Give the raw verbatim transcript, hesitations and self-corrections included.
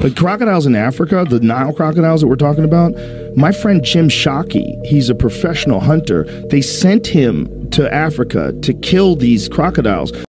The crocodiles in Africa, the Nile crocodiles that we're talking about, my friend Jim Shockey, he's a professional hunter. They sent him to Africa to kill these crocodiles.